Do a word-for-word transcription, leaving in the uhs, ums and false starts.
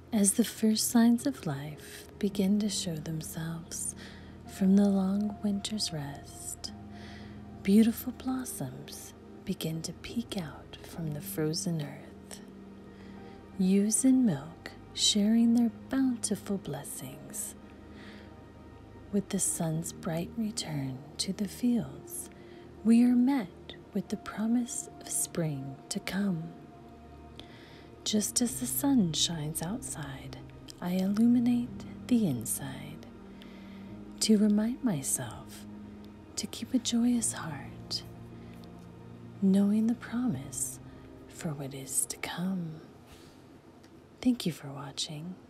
As the first signs of life begin to show themselves from the long winter's rest, beautiful blossoms begin to peek out from the frozen earth. Ewes and milk sharing their bountiful blessings. With the sun's bright return to the fields, we are met with the promise of spring to come. Just as the sun shines outside, I illuminate the inside to remind myself to keep a joyous heart, knowing the promise for what is to come. Thank you for watching.